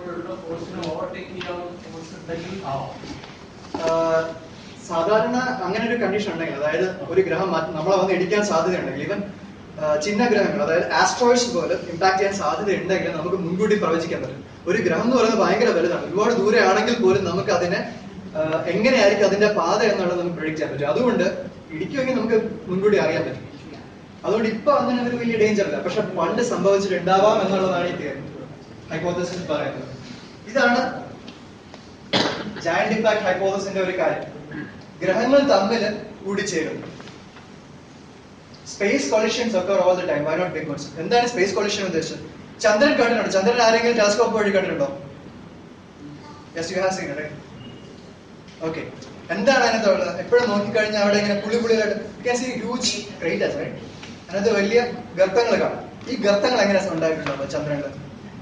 സാധാരണ അങ്ങനെ ഒരു കണ്ടീഷൻ ഉണ്ടെങ്കിൽ, അതായത് ഒരു ഗ്രഹം നമ്മളെ വന്ന് ഇടിക്കാൻ സാധ്യതയുണ്ടെങ്കിൽ, ഈവൻ ചിഹ്ന ഗ്രഹങ്ങൾ അതായത് ആസ്ട്രോയിഡ്സ് പോലെ ഇമ്പാക്ട് ചെയ്യാൻ സാധ്യത ഉണ്ടെങ്കിൽ നമുക്ക് മുൻകൂട്ടി പ്രവചിക്കാൻ പറ്റും. ഒരു ഗ്രഹം എന്ന് പറയുന്നത് ഭയങ്കര വലുതാണ്. ഒരുപാട് ദൂരെ ആണെങ്കിൽ പോലും നമുക്ക് അതിനെ എങ്ങനെയായിരിക്കും അതിന്റെ പാത എന്നുള്ളത് നമുക്ക് പ്രെഡിക്റ്റ് ചെയ്യാൻ പറ്റും. അതുകൊണ്ട് ഇടിക്കുമെങ്കിൽ നമുക്ക് മുൻകൂട്ടി അറിയാൻ പറ്റും. അതുകൊണ്ട് ഇപ്പൊ അങ്ങനെ ഒരു വലിയ ഡേഞ്ചർ ഇല്ല. പക്ഷെ പണ്ട് സംഭവിച്ചിട്ടുണ്ടാവാം എന്നുള്ളതാണ് ഈ തിയറി ഹൈപ്പോത്തസിസ് പറയുന്നത്. ഇതാണ് ജയന്റ് ഇമ്പാക്ട് ഹൈപ്പോത്തസിന്റെ ഒരു കാര്യം. ഗ്രഹങ്ങൾ തമ്മിൽ കൂടിച്ചേരുന്നു. Space collisions occur all the time. Why not big ones? എന്താണ് സ്പേസ് കൊളിഷൻ ഉദ്ദേശിച്ചത്? ചന്ദ്രൻ കണ്ടിട്ടുണ്ടോ? ചന്ദ്രൻ ആരെങ്കിലും ടെലസ്കോപ്പ് വഴി കണ്ടിട്ടുണ്ടോ? Yes, you have seen it, right? Okay. എന്താണ് അതിനകത്തുള്ളത്? എപ്പോഴും നോക്കിക്കഴിഞ്ഞാൽ അവിടെ ഇങ്ങനെ പുളി പുളിയായിട്ട് you can see huge craters, right? അതിനകത്ത് വലിയ ഗർത്തങ്ങൾ കാണാം. ഈ ഗർത്തങ്ങൾ എങ്ങനെ ഉണ്ടായിട്ടുണ്ടോ ചന്ദ്രനിൽ?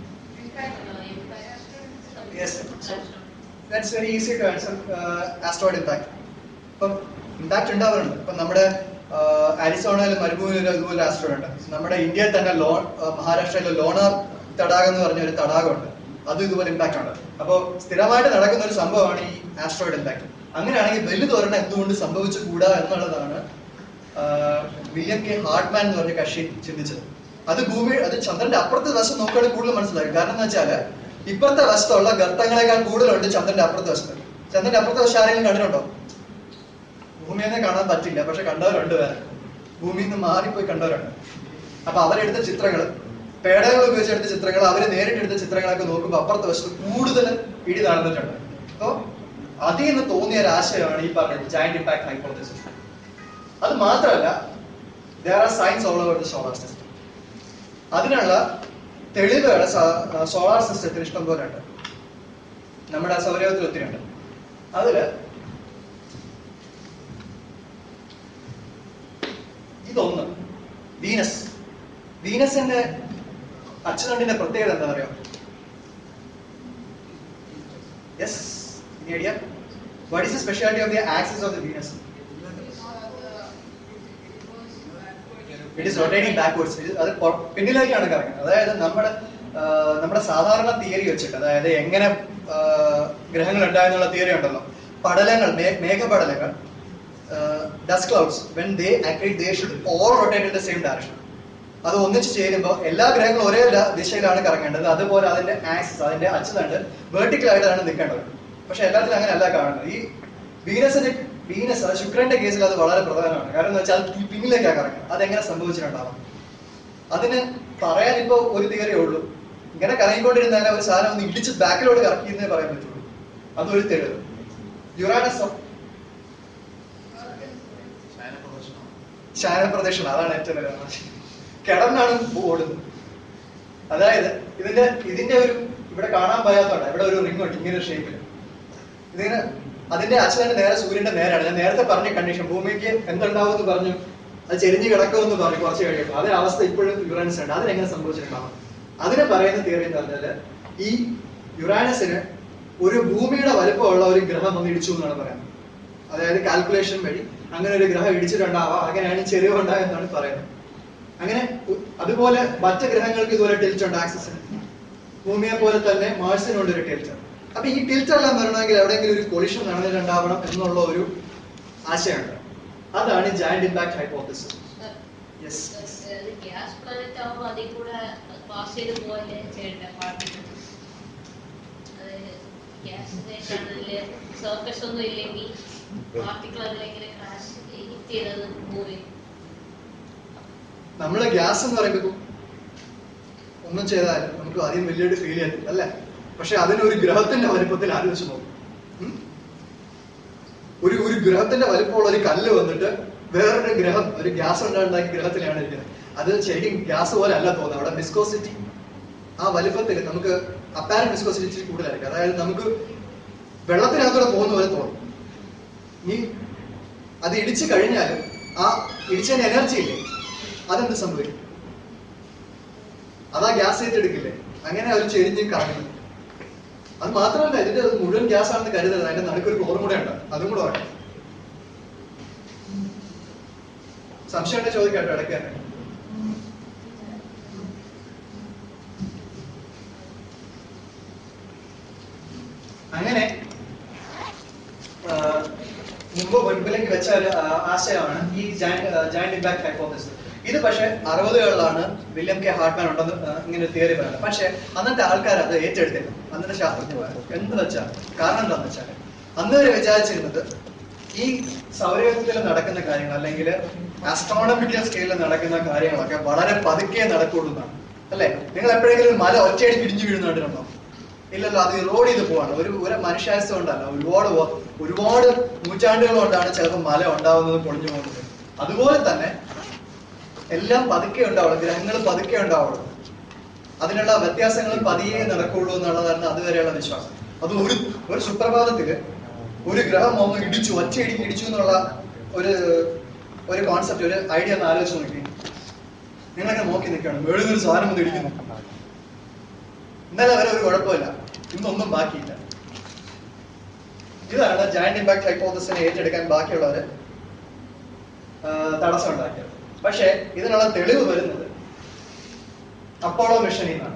Yes. So that's very easy to answer. uh, asteroid impact. ഇപ്പം ഇമ്പാക്ട് ഉണ്ടാവാറുണ്ട്. ഇപ്പം നമ്മുടെ ആരിസോണയിൽ മരുഭൂമിയിൽ ഇതുപോലെ ആസ്ട്രോയിഡ് ഉണ്ട്. നമ്മുടെ ഇന്ത്യയിൽ തന്നെ ലോ മഹാരാഷ്ട്രയിലെ ലോണാർ തടാകം എന്ന് പറഞ്ഞ ഒരു തടാകമുണ്ട്. അതും ഇതുപോലെ ഇമ്പാക്ട് ഉണ്ട്. അപ്പോൾ സ്ഥിരമായിട്ട് നടക്കുന്ന ഒരു സംഭവമാണ് ഈ ആസ്ട്രോയിഡ് ഇമ്പാക്ട്. അങ്ങനെയാണെങ്കിൽ വലുതൊരെണ്ണം എന്തുകൊണ്ട് സംഭവിച്ചുകൂടാ എന്നുള്ളതാണ് വില്യം കെ ഹാർട്ട്മാൻ എന്ന് പറഞ്ഞ കക്ഷി ചിന്തിച്ചത്. അത് ഭൂമി അത് ചന്ദ്രന്റെ അപ്പുറത്തെ വശം നോക്കുകയാണെങ്കിൽ കൂടുതൽ മനസ്സിലാക്കും. കാരണം എന്ന് വെച്ചാല് ഇപ്പുറത്തെ വശത്തുള്ള ഗർത്തങ്ങളെക്കാൾ കൂടുതലുണ്ട് ചന്ദ്രന്റെ അപ്പുറത്തെ വശത്ത്. ചന്ദ്രന്റെ അപ്പുറത്തെ വശം ആരെങ്കിലും കണ്ടിട്ടുണ്ടോ? ഭൂമിയെന്നെ കാണാൻ പറ്റില്ല, പക്ഷെ കണ്ടവരുണ്ട്. വേറെ ഭൂമിയിൽ നിന്ന് മാറിപ്പോയി കണ്ടവരുണ്ട്. അപ്പൊ അവരെടുത്ത ചിത്രങ്ങൾ, പേടകൾ ഉപയോഗിച്ചെടുത്ത ചിത്രങ്ങൾ, അവര് നേരിട്ടെടുത്ത ചിത്രങ്ങളൊക്കെ നോക്കുമ്പോൾ അപ്പുറത്തെ വശത്ത് കൂടുതൽ ഇടി നടന്നിട്ടുണ്ട്. അപ്പോ അതിൽ നിന്ന് തോന്നിയ ഒരു ആശയമാണ് ഈ പറഞ്ഞത് ജയന്റ് ഇമ്പാക്ട് ഹൈപ്പോത്തസിസ്. അത് മാത്രമല്ല, there are signs all over the solar system. അതിനുള്ള തെളിവുകൾ സോളാർ സിസ്റ്റത്തിൽ ഇഷ്ടം പോലെ ഉണ്ട്. നമ്മുടെ സൗരയൂഥത്തിൽ ഒത്തിരി ഉണ്ട്. അതില് ഇതൊന്ന് വീനസ്. വീനസിന്റെ അച്ചുതണ്ടിന്റെ പ്രത്യേകത എന്താ പറയാ? Yes, idea? What is the speciality of the axis of the Venus? It is rotating backwards. അത് പിന്നിലേക്കാണ് കറങ്ങുന്നത്. അതായത് നമ്മുടെ നമ്മുടെ സാധാരണ തിയറി വെച്ചിട്ട്, അതായത് എങ്ങനെ ഗ്രഹങ്ങൾ ഉണ്ടായെന്നുള്ള തിയറി ഉണ്ടല്ലോ, പടലങ്ങൾ, മേഘപടലങ്ങൾ, dust clouds, when they actually they should all rotate in the same direction. അത് ഒന്നിച്ച് ചേരുമ്പോൾ എല്ലാ ഗ്രഹങ്ങളും ഒരേ ദിശയിലാണ് കറങ്ങേണ്ടത്. അതുപോലെ അതിന്റെ ആക്സിസ്, അതിന്റെ അച്ചുതണ്ട് വെർട്ടിക്കൽ ആയിട്ടാണ് നിൽക്കേണ്ടത്. പക്ഷെ എല്ലാത്തിലും അങ്ങനെ അല്ല കാണുന്നത്. ഈ വീനസിന്റെ വീനസ്, അത് ശുക്രന്റെ കേസിൽ അത് വളരെ പ്രധാനമാണ്. കാരണം എന്ന് വെച്ചാൽ ഈ പിന്നിലേക്കാണ് കറങ്ങുന്നത്. അതെങ്ങനെ സംഭവിച്ചിട്ടുണ്ടാവും? അതിന് പറയാൻ ഇപ്പൊ ഒരു തിയറിയേ ഉള്ളൂ. ഇങ്ങനെ കറങ്ങിക്കൊണ്ടിരുന്നാൽ ഒരു സാധനം ഒന്ന് ഇടിച്ച് ബാക്കിലോട്ട് കറക്കിയെന്നേ പറയാൻ പറ്റുള്ളൂ. അതൊരു തെളിവ്. യുറാനസ് ശയനപ്രദക്ഷിണം, അതാണ് ഏറ്റവും വലിയ കിടന്നാണ് ഓടുന്നത്. അതായത് ഇതിന്റെ ഇതിന്റെ ഒരു ഇവിടെ കാണാൻ പറ്റാത്തോണ്ട ഇവിടെ ഒരു റിംഗ് ഉണ്ട് ഇങ്ങനെ ഷേപ്പിൽ. ഇതിങ്ങനെ അതിന്റെ അച്ഛനെ നേരെ സൂര്യന്റെ നേരാണ്. ഞാൻ നേരത്തെ പറഞ്ഞ കണ്ടീഷൻ, ഭൂമിക്ക് എന്തുണ്ടാവും എന്ന് പറഞ്ഞു, അത് ചെരിഞ്ഞ് കിടക്കുമെന്ന് പറഞ്ഞു കുറച്ച് കഴിയുമ്പോൾ. അതേ അവസ്ഥ ഇപ്പോഴും യുറാനസ് ഉണ്ട്. അതിനെങ്ങനെ സംഭവിച്ചിട്ടുണ്ടാവും? അതിനെ പറയുന്ന തിയറി എന്ന് പറഞ്ഞാല് ഈ യുറാനസിന് ഒരു ഭൂമിയുടെ വലുപ്പമുള്ള ഒരു ഗ്രഹം ഒന്ന് ഇടിച്ചു എന്നാണ് പറയുന്നത്. അതായത് കാൽക്കുലേഷൻ വഴി അങ്ങനെ ഒരു ഗ്രഹം ഇടിച്ചിട്ടുണ്ടാവാം, അങ്ങനെയാണ് ചെരിവുണ്ടായെന്നാണ് പറയുന്നത്. അങ്ങനെ അതുപോലെ മറ്റ് ഗ്രഹങ്ങൾക്ക് ഇതുപോലെ ടിൽറ്റ് ഉണ്ട്. ആക്സിസിന് ഭൂമിയെ പോലെ തന്നെ മാർസിനുണ്ട് ഒരു ടിൽറ്റ്. അപ്പൊ ഈ ടിൽറ്റ് എല്ലാം വരണമെങ്കിൽ എവിടെയെങ്കിലും ഒരു കൊളിഷൻ നടന്നിട്ടുണ്ടാവണം എന്നുള്ള ഒരു ആശയമുണ്ട്. അതാണ് giant impact hypothesis. Yes, gas planet ആവുമ്പോൾ അതിൽ കൂടെ പാസ് ചെയ്ത് പോയല്ലേ ചെയ്യേണ്ട പാർട്ടികൾ. ഗ്യാസിന്റെ സർഫസ് ഒന്നും ഇല്ലെങ്കിൽ പാർട്ടികൾ അതിലെങ്ങനെ ക്രാഷ് ചെയ്തത് മൂവ്. നമ്മള് ഗ്യാസ് എന്ന് പറയുമ്പോ ഒന്നും ചെയ്താലും നമുക്ക് ആദ്യം വലിയൊരു ഫീൽ ചെയ്യത്തില്ല അല്ലെ? പക്ഷെ അതിനൊരു ഗ്രഹത്തിന്റെ വലുപ്പത്തിൽ ആലോചിച്ച് നോക്കും. ഒരു ഒരു ഗ്രഹത്തിന്റെ വലുപ്പമുള്ള ഒരു കല്ല് വന്നിട്ട് വേറൊരു ഗ്രഹം, ഒരു ഗ്യാസ് ഉണ്ടാക്കി ഗ്രഹത്തിലാണ് ഇരിക്കുന്നത്. അത് ശരിക്കും ഗ്യാസ് പോലെ അല്ല തോന്നുന്നത്. അവിടെ വിസ്കോസിറ്റി ആ വലുപ്പത്തിൽ നമുക്ക് അപ്പാരന്റ് വിസ്കോസിറ്റി കൂടുതലായിരിക്കും. അതായത് നമുക്ക് വെള്ളത്തിനകത്തൂടെ പോകുന്ന പോലെ തോന്നും. നീ അത് ഇടിച്ചു കഴിഞ്ഞാലും ആ ഇടിച്ചതിന് എനർജി ഇല്ലേ, അതെന്ത് സംഭവിക്കും? അതാ ഗ്യാസ് ഏറ്റെടുക്കില്ലേ? അങ്ങനെ അവർ ചെരിഞ്ഞ് കറങ്ങുന്നത്. അത് മാത്രമല്ല, ഇതിന്റെ മുഴുവൻ ഗ്യാസ് ആണെന്ന് കരുതരുത്. അതിന്റെ നടുക്കൊരു ക്ലോറും കൂടെ ഉണ്ട്, അതും കൂടെ പറയാം. സംശയം ഉണ്ടെ ചോദിക്കാട്ടോ ഇടയ്ക്ക് തന്നെ. അങ്ങനെ മുമ്പ് മുൻപിലേക്ക് വെച്ച ഒരു ആശയമാണ് ഈ ജയന്റ് ഇമ്പാക്ട് ഹൈപ്പോത്തസിസ്. ഇത് പക്ഷെ അറുപതുകളിലാണ് വില്യം കെ ഹാർട്ട്മാൻ ഉണ്ടെന്ന് ഇങ്ങനെ ഒരു തിയറി പറയുന്നത്. പക്ഷെ അന്നത്തെ ആൾക്കാർ അത് ഏറ്റെടുത്തില്ല, അന്നത്തെ ശാസ്ത്രജ്ഞന്മാർ. എന്ത് വെച്ചാൽ കാരണം എന്താണെന്ന് വെച്ചാൽ അന്ന് വരെ വിചാരിച്ചിരുന്നത് ഈ സൗരയൂഥത്തിൽ നടക്കുന്ന കാര്യങ്ങൾ അല്ലെങ്കിൽ ആസ്ട്രോണമിക്കൽ സ്കെയിലിൽ നടക്കുന്ന കാര്യങ്ങളൊക്കെ വളരെ പതുക്കെ നടക്കുള്ളൂ എന്നാണ് അല്ലെ? നിങ്ങൾ എപ്പോഴെങ്കിലും ഒരു മല ഒറ്റയടി പിടിഞ്ഞു വീഴുന്നുണ്ടോ? ഇല്ലല്ലോ. അത് റോഡ് ചെയ്ത് പോവാണ്. ഒരു ഒരു മനുഷ്യായുസ് കൊണ്ടല്ല, ഒരുപാട് ഒരുപാട് നൂറ്റാണ്ടുകൾ കൊണ്ടാണ് ചിലപ്പോൾ മല ഉണ്ടാവുന്നതും പൊളിഞ്ഞു പോകുന്നത്. അതുപോലെ തന്നെ എല്ലാം പതുക്കെ ഉണ്ടാവുള്ളൂ, ഗ്രഹങ്ങൾ പതുക്കെ ഉണ്ടാവുള്ളൂ, അതിനുള്ള വ്യത്യാസങ്ങൾ പതിയെ നടക്കുള്ളൂ എന്നുള്ളതാണ് അതുവരെയുള്ള വിശ്വാസം. അത് ഒരു ഒരു സുപ്രഭാതത്തില് ഒരു ഗ്രഹം ഒന്ന് ഇടിച്ചു, ഒറ്റയടിക്ക് ഇടിച്ചു എന്നുള്ള ഒരു ഒരു കോൺസെപ്റ്റ്, ഒരു ഐഡിയ ഒന്ന് ആലോചിച്ച് നോക്കി. നിങ്ങളങ്ങനെ നോക്കി നിൽക്കണം, വേറൊരു സാധനം ഒന്ന് ഇടിക്കുന്നു. ഇന്നലെ വരെ ഒരു കുഴപ്പമില്ല, ഇന്നൊന്നും ബാക്കിയില്ല. ഇതാണ് ജയന്റ് ഇമ്പാക്ട് ഹൈപ്പോത്തസിനെ ഏറ്റെടുക്കാൻ ബാക്കിയുള്ളവര് തടസ്സം ഉണ്ടാക്കിയത്. പക്ഷെ ഇതിനുള്ള തെളിവ് വരുന്നത് അപ്പോളോ മിഷനിൽ നിന്നാണ്.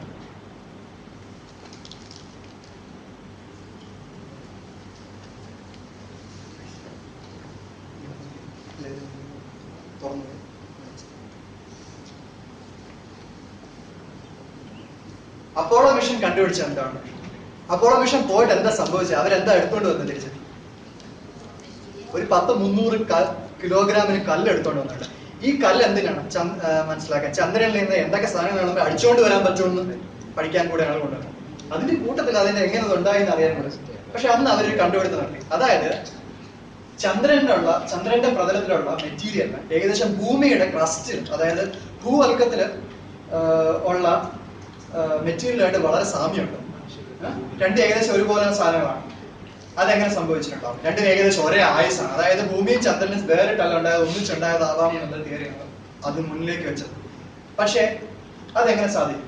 അപ്പോളോ മിഷൻ കണ്ടുപിടിച്ചത് എന്താണ്? അപ്പോളോ മിഷൻ പോയിട്ട് എന്താ സംഭവിച്ചത്? അവരെന്താ എടുത്തോണ്ട് വന്നത് തിരിച്ച്? ഒരു പത്ത് മുന്നൂറ് കിലോഗ്രാമിന് കല്ല് എടുത്തോണ്ട് വന്നിട്ട്. ഈ കല്ല് എന്തിനാണ് മനസ്സിലാക്കാൻ? ചന്ദ്രനിൽ നിന്ന് എന്തൊക്കെ സാധനങ്ങൾ നമുക്ക് അടിച്ചോണ്ട് വരാൻ പറ്റുമെന്ന് പഠിക്കാൻ കൂടെയാണ് കൊണ്ടുവന്നത്. അതിന്റെ കൂട്ടത്തിൽ അതിന്റെ എങ്ങനെ ഉണ്ടായി എന്ന് അറിയാൻ കൂടെ. പക്ഷെ അന്ന് അവർ കണ്ടുപിടുത്തം നടത്തി. അതായത് ചന്ദ്രനിലുള്ള ചന്ദ്രന്റെ പ്രതലത്തിലുള്ള മെറ്റീരിയലിന് ഏകദേശം ഭൂമിയുടെ ക്രസ്റ്റിൽ, അതായത് ഭൂവൽക്കത്തില് ഉള്ള മെറ്റീരിയലായിട്ട് വളരെ സാമ്യമുണ്ട്. രണ്ട് ഏകദേശം ഒരുപോലെ സാധനങ്ങളാണ്. അതെങ്ങനെ സംഭവിച്ചിട്ടുണ്ടാവും? രണ്ടും ഏകദേശം ഒരേ ആയുസാണ്. അതായത് ഭൂമിയും ചന്ദ്രനും വേറിട്ടല്ല ഉണ്ടായത്, ഒന്നിച്ചുണ്ടായതാവാം എന്നുള്ള തിയറിയാണ് അത് മുന്നിലേക്ക് വെച്ചത്. പക്ഷെ അതെങ്ങനെ സാധിക്കും?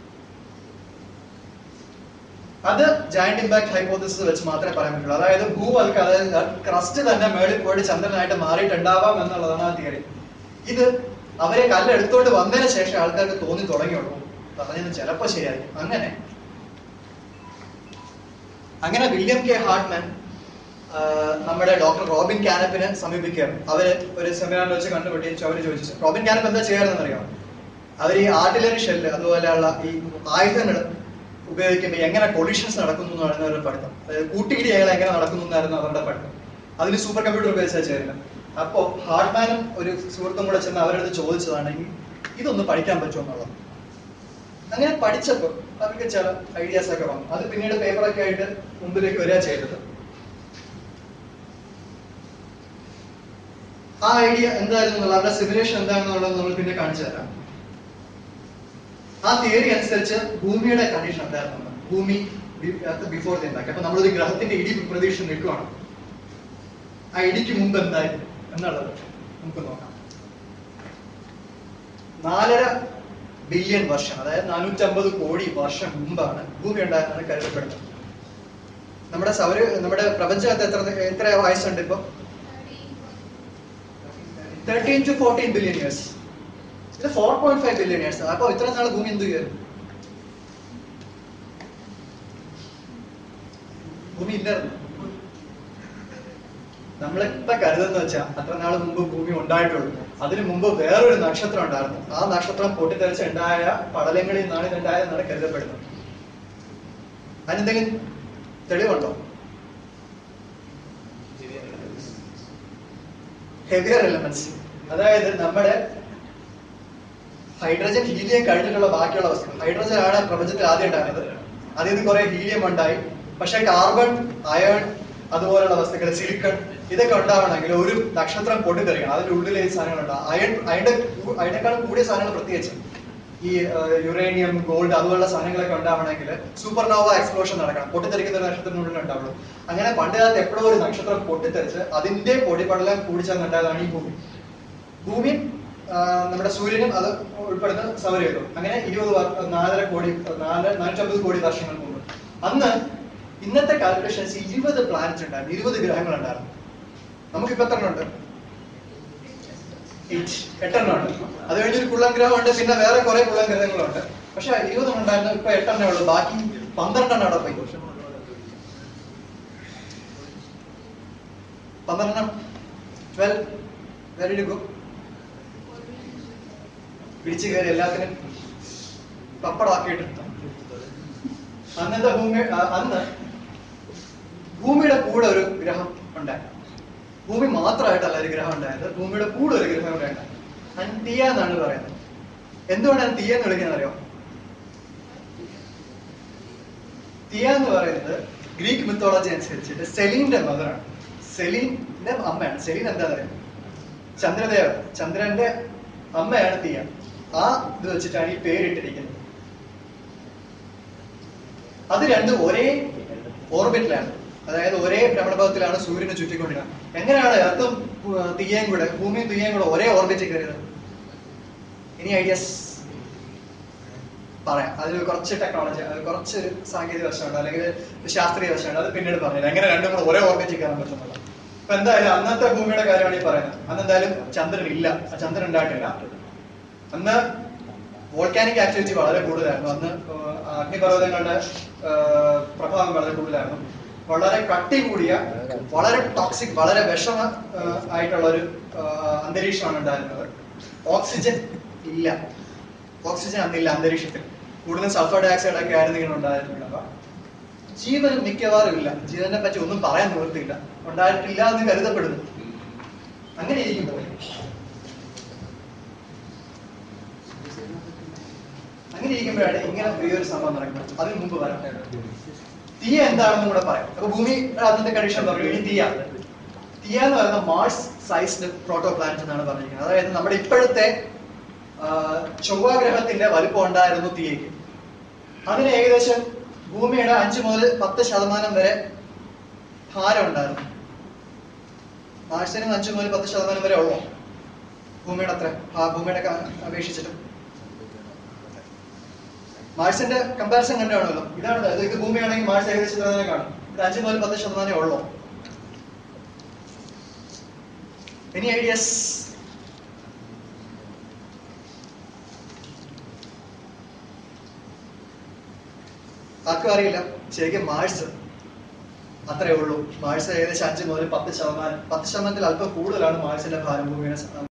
അത് ജയന്റ് ഇമ്പാക്ട് ഹൈപ്പോത്തസിസ് വെച്ച് മാത്രമേ പറയാൻ പറ്റുള്ളൂ. അതായത് ഭൂവൽക്കം, അതായത് ക്രസ്റ്റ് തന്നെ മേളിൽ പോയിട്ട് ചന്ദ്രനായിട്ട് മാറിയിട്ടുണ്ടാവാം എന്നുള്ളതാണ് ആ തിയറി. ഇത് അവരെ കല്ലെടുത്തോണ്ട് വന്നതിന് ശേഷം ആൾക്കാർക്ക് തോന്നി തുടങ്ങിയുള്ളൂ, പറഞ്ഞത് ചിലപ്പോ ശരിയായിരിക്കും. അങ്ങനെ അങ്ങനെ വില്യം കെ ഹാർട്ട്മാൻ നമ്മുടെ ഡോക്ടർ റോബിൻ കാനപ്പിനെ സമീപിക്കുകയാണ്. അവര് ഒരു സെമിനാറിൽ വെച്ച് കണ്ടുപിടിച്ചു. അവര് ചോദിച്ചു, റോബിൻ കാനപ്പ് എന്താ ചെയ്യാറെന്ന് അറിയാമോ? അവർ ഈ ആർട്ടിലറി ഷെല്ല് അതുപോലെയുള്ള ഈ ആയുധങ്ങൾ ഉപയോഗിക്കുമ്പോൾ എങ്ങനെ കൊളിഷൻസ് നടക്കുന്നു എന്ന് പറയുന്ന ഒരു പഠിത്തം, അതായത് കൂട്ടിയിടികൾ എങ്ങനെ നടക്കുന്നു എന്നായിരുന്നു അവരുടെ പഠിത്തം. അതിന് സൂപ്പർ കമ്പ്യൂട്ടർ ഉപയോഗിച്ചാൽ ചേരുന്നത്. അപ്പോൾ ഹാർട്ട്മാനും ഒരു സുഹൃത്തും കൂടെ ചെന്ന് അവരടുത്ത് ചോദിച്ചതാണെങ്കിൽ ഇതൊന്ന് പഠിക്കാൻ പറ്റുമോ എന്നുള്ളത്. അങ്ങനെ പഠിച്ചപ്പോൾ അവർക്ക് ചില ഐഡിയാസ് ഒക്കെ വന്നു. അത് പിന്നീട് പേപ്പറൊക്കെ ആയിട്ട് മുമ്പിലേക്ക് വരിക ചെയ്തത്. ആ ഐഡിയ എന്തായിരുന്നു, അവരുടെ സിമുലേഷൻ എന്താണെന്നുള്ളത് നമ്മൾ പിന്നെ കാണിച്ചു തരാം. ആ തിയറി അനുസരിച്ച് ഭൂമിയുടെ കണ്ടീഷൻ എന്തായിരുന്നു? ഭൂമി ബിഫോർ ദി ഇമ്പാക്ട്. അപ്പൊ നമ്മളൊരു ഗ്രഹത്തിന്റെ ഇടി പ്രതീക്ഷ നിൽക്കുകയാണ്. ആ ഇടിക്ക് മുമ്പ് എന്തായിരുന്നു എന്നുള്ളത് നമുക്ക് നോക്കാം. നാലര ബില്യൺ വർഷം, അതായത് നാനൂറ്റി അമ്പത് കോടി വർഷം മുമ്പാണ് ഭൂമി ഉണ്ടായെന്നാണ് കരുതപ്പെടുന്നത്. നമ്മുടെ സൗര നമ്മുടെ പ്രപഞ്ചത്ത് എത്ര എത്ര വയസ്സുണ്ട് ഇപ്പൊ? Thirteen to fourteen billion years. ഇത് four point five billion years. അപ്പൊ ഇത്ര നാൾ ഭൂമി എന്ത് ചെയ്യായിരുന്നു? ഭൂമി ഇല്ലായിരുന്നു. നമ്മളിപ്പോ കരുതെന്ന് വെച്ചാൽ അത്ര നാൾ മുമ്പ് ഭൂമി ഉണ്ടായിട്ടുള്ളൂ. അതിനു മുമ്പ് വേറൊരു നക്ഷത്രം ഉണ്ടായിരുന്നു. ആ നക്ഷത്രം പൊട്ടിത്തെറിച്ച് ഉണ്ടായ പടലങ്ങളിൽ നിന്നാണ് ഇതുണ്ടായതെന്നാണ് കരുതപ്പെടുന്നത്. അതിനെന്തെങ്കിലും തെളിവുണ്ടോ? ഹെവിയർ എലമെന്റ്സ്, അതായത് നമ്മുടെ ഹൈഡ്രജൻ ഹീലിയം കഴിഞ്ഞിട്ടുള്ള ബാക്കിയുള്ള വസ്തുക്കൾ. ഹൈഡ്രജൻ ആണ് പ്രപഞ്ചത്തിൽ ആദ്യം ഉണ്ടായിരുന്നത്. അതിൽ നിന്ന് കുറെ ഹീലിയം ഉണ്ടായി. പക്ഷെ കാർബൺ, അയൺ, അതുപോലുള്ള വസ്തുക്കൾ, സിലിക്കൺ, ഇതൊക്കെ ഉണ്ടാവണമെങ്കിൽ ഒരു നക്ഷത്രം പൊട്ടിത്തെറിക്കണം. അതിന്റെ ഉള്ളിലെ ഈ സാധനങ്ങൾ ഉണ്ടാവും. അയൺ അയണിന്റെ അയണേക്കാളും കൂടിയ സാധനങ്ങൾ പ്രത്യേകിച്ച് ഈ യുറേനിയം, ഗോൾഡ് അതുപോലുള്ള സാധനങ്ങളൊക്കെ ഉണ്ടാവണമെങ്കിൽ സൂപ്പർനോവ എക്സ്പ്ലോഷൻ നടക്കണം. പൊട്ടിത്തെറിക്കുന്ന ഒരു നക്ഷത്രത്തിനുള്ളിൽ ഉണ്ടാവുള്ളൂ. അങ്ങനെ പണ്ട് കാലത്ത് എപ്പോഴും ഒരു നക്ഷത്രം പൊട്ടിത്തെറിച്ച് അതിന്റെ പൊടിപടലം കൂടിച്ചേർന്നുണ്ടായതാണ് ഈ ഭൂമി. ഭൂമി നമ്മുടെ സൂര്യനും അത് ഉൾപ്പെടുന്ന സൗരയൂഥം. അങ്ങനെ ഇരുപത് നാലര കോടി നാല് നാനൂറ്റമ്പത് കോടി വർഷങ്ങൾ മുമ്പ് അന്ന് ഇന്നത്തെ കാൽക്കുലേഷൻസ് ഇരുപത് പ്ലാനറ്റ് ഉണ്ടായിരുന്നു, ഇരുപത് ഗ്രഹങ്ങൾ ഉണ്ടായിരുന്നു. നമുക്കിപ്പോ എത്ര ഉണ്ട്? എട്ടെണ്ണം ഉണ്ട്. അത് കഴിഞ്ഞൊരു കുള്ളൻ ഗ്രഹം ഉണ്ട്, പിന്നെ വേറെ കുറെ കുള്ളൻ ഗ്രഹങ്ങളുണ്ട്. പക്ഷെ ഇരുപതെണ്ണം ഉണ്ടായിരുന്നു, ഇപ്പൊ എട്ടെണ്ണേ ഉള്ളൂ. ബാക്കി പന്ത്രണ്ടെണ്ണം അവിടെ പോയി. പന്ത്രണ്ടെണ്ണം ട്വൽവ് വെരി ടു ഗോ പിടിച്ചു കയറി എല്ലാത്തിനും പപ്പടമാക്കിയിട്ട്. അന്നത്തെ ഭൂമി അന്ന് ഭൂമിയുടെ കൂടെ ഒരു ഗ്രഹം ഉണ്ടായി. ഭൂമി മാത്രമായിട്ടല്ല ഒരു ഗ്രഹം ഉണ്ടായത്, ഭൂമിയുടെ കൂടെ ഒരു ഗ്രഹം ഉണ്ടായി. അതിന് തീയ എന്നാണ് പറയുന്നത്. എന്തുകൊണ്ടാണ് തീയ എന്ന് വിളിക്കുന്നത് അറിയോ? തീയ എന്ന് പറയുന്നത് ഗ്രീക്ക് മിത്തോളജി അനുസരിച്ചിട്ട് സെലീന്റെ മദറാണ്. സെലീന്റെ അമ്മയാണ്. സെലീൻ എന്താ പറയുക? ചന്ദ്രദേവ, ചന്ദ്രന്റെ അമ്മയാണ് തീയ. ആ ഇത് വെച്ചിട്ടാണ് ഈ പേരിട്ടിരിക്കുന്നത്. അത് രണ്ടും ഒരേ ഓർബിറ്റിലാണ്, അതായത് ഒരേ ഭ്രമണപഥത്തിലാണ് സൂര്യനെ ചുറ്റിക്കൊണ്ടിരിക്കുന്നത്. എങ്ങനെയാണ് എർത്തും തീയയും കൂടെ, ഭൂമിയും തീയയും കൂടെ ഒരേ ഓർബിറ്റിൽ കയറിയത്? ഇനി ഐഡിയാസ് പറയാം. അതിൽ കുറച്ച് ടെക്നോളജി, കുറച്ച് സാങ്കേതിക വശമുണ്ട്, അല്ലെങ്കിൽ ശാസ്ത്രീയ വശമുണ്ട്. അത് പിന്നീട് പറഞ്ഞില്ല എങ്ങനെ രണ്ടും കൂടെ ഒരേ ഓർബിറ്റിൽ കയറാൻ പറ്റുന്നത്. അപ്പൊ എന്തായാലും അന്നത്തെ ഭൂമിയുടെ കാര്യമാണ് ഈ പറയുന്നത്. അന്ന് എന്തായാലും ചന്ദ്രൻ ഇല്ല, ചന്ദ്രൻ ഉണ്ടായിട്ടില്ല. അന്ന് വോൾക്കാനിക് ആക്ടിവിറ്റി വളരെ കൂടുതലായിരുന്നു. അന്ന് അഗ്നിപർവ്വതങ്ങളുടെ പ്രഭാവം വളരെ കൂടുതലായിരുന്നു. വളരെ കട്ടി കൂടിയ, വളരെ ടോക്സിക്, വളരെ വിഷമ ആയിട്ടുള്ള ഒരു അന്തരീക്ഷമാണ് ഉണ്ടായിരുന്നത്. ഓക്സിജൻ ഇല്ല, ഓക്സിജൻ അന്നില്ല അന്തരീക്ഷത്തിൽ. കൂടുതലും സൾഫർ ഡൈ ഓക്സൈഡ് ഒക്കെ ആയിരുന്നു ഇങ്ങനെ ഉണ്ടായിരുന്നുണ്ടാവുക. ജീവനും മിക്കവാറും ഇല്ല. ജീവനെ പറ്റി ഒന്നും പറയാൻ നിവൃത്തിയില്ല, ഉണ്ടായിട്ടില്ല എന്ന് കരുതപ്പെടുന്നു. അങ്ങനെ ഇരിക്കുമ്പോൾ അങ്ങനെ ഇരിക്കുമ്പോഴാണ് ഇങ്ങനെ വലിയൊരു സംഭവം നടക്കുന്നത്. അതിന് മുമ്പ് വരാം, തീയ എന്താണെന്നും കൂടെ പറയാം. അപ്പൊ ഭൂമി അതിന്റെ കണ്ടീഷൻ പറഞ്ഞു. ഇനി തീയ തീയ എന്ന് പറയുന്ന മാർസ് സൈസ്ഡ് പ്രോട്ടോ പ്ലാനറ്റ് എന്നാണ് പറഞ്ഞിരിക്കുന്നത്. അതായത് നമ്മുടെ ഇപ്പോഴത്തെ ചൊവ്വാഗ്രഹത്തിന്റെ വലുപ്പം ഉണ്ടായിരുന്നു തീയയ്ക്ക്. അതിന് ഏകദേശം ഭൂമിയുടെ അഞ്ച് മുതൽ പത്ത് ശതമാനം വരെ ഭാരം ഉണ്ടായിരുന്നു. മാർസിന് അഞ്ച് മുതൽ പത്ത് ശതമാനം വരെ ഉള്ളൂ ഭൂമിയുടെ അത്ര ഭൂമിയുടെ അപേക്ഷിച്ചിട്ട്. മാർസിന്റെ കമ്പാരിസൺ കണ്ടാണല്ലോ. ഇതാണ് ഇത് ഭൂമിയാണെങ്കിൽ മാർസ് ഏകദേശം ഇത്ര തന്നെ കാണും. ഇത് അഞ്ച് മുതൽ പത്ത് ശതമാനമേ ഉള്ളൂ. Any ideas? ആർക്കും അറിയില്ല. ശരിക്കും മാർസ് അത്രേ ഉള്ളൂ. മാർസ് ഏകദേശം അഞ്ച് മുതൽ പത്ത് ശതമാനം പത്ത് ശതമാനത്തിൽ അല്പം കൂടുതലാണ് മാർസിന്റെ ഭാരം ഭൂമിയുടെ